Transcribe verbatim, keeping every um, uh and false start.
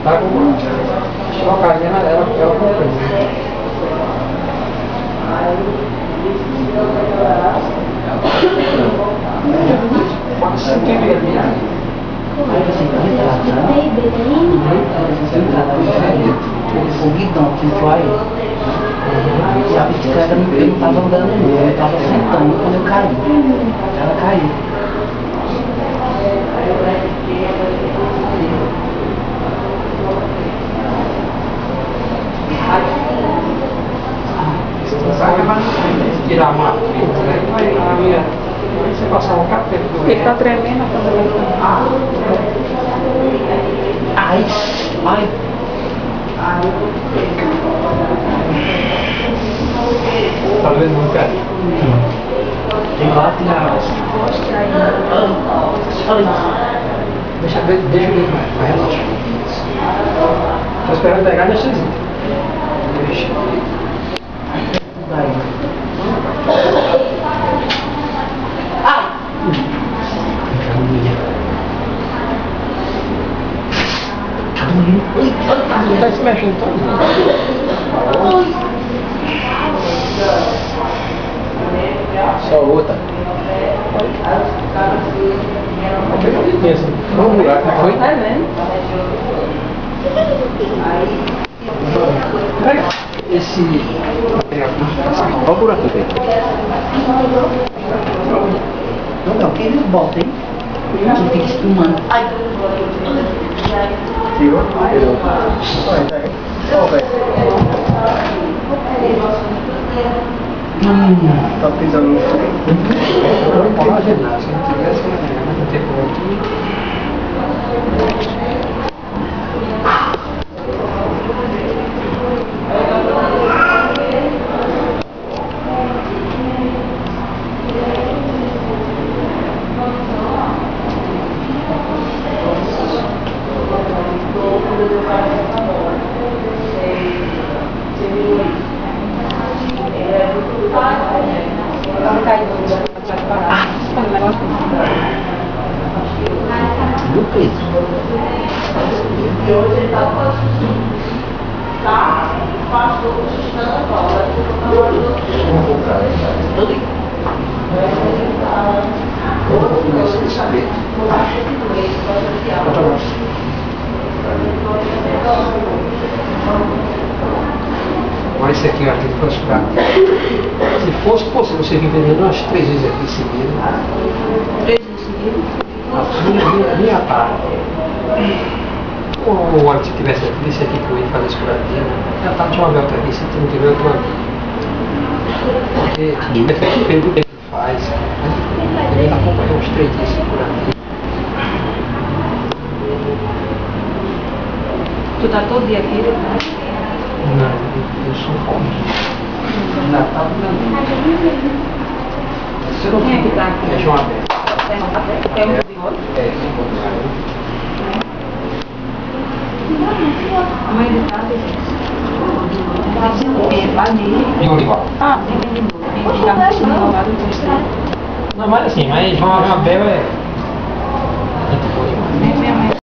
tá com só carinha ela, ela, ela comprei. Quase entendeu a minha? O guidão que foi e a bicicleta eu não estava andando não, eu estava sentando quando eu caí. Ela caiu. Tirar a matriz, né? Vai a minha. Você passar um café. Ele tá tremendo a câmera. Ai, ai. Tá vendo um cara? Tem quatro reais. Deixa, deixa eu ver mais, vai, relaxa. Tô esperando pegar nesse dia. Deixa. Vai. Tá se mexendo todo. Só outra. Vamos buraco, não foi? Tá vendo? Esse. Olha o buraco aqui. Não, não, quem não bota, hein? Você fica espumando. Ai. Tirou? Tirou. Hum. Tá pisando no chão. Não pode imaginar, se não tivesse não ter ponto. Do peso. E hoje ele está tá, passou o sistema agora, Olha esse aqui, ó, aqui foi ficar. Se fosse possível você vir vendendo umas três vezes aqui em seguida. Três vezes seguidos. Minha, minha, minha tarde. O óleo que tivesse aqui, desse aqui que eu ia fazer esse curativo, já tá de uma volta aqui, se tu não tiver, eu tô aqui. Porque depende do período que ele faz, né? Ele acompanha uns três dias esse curativo. Tu tá todo dia aqui, né? Não, eu sou fome. Natal não. Você não Quem é que tá aqui? É João Aberto. Tem um de outro? É, sem condição. A mãe de casa, gente. E o igual. Ah, tem vendedor. Tem que ficar no lado do Não, mas assim, mas João Abel é.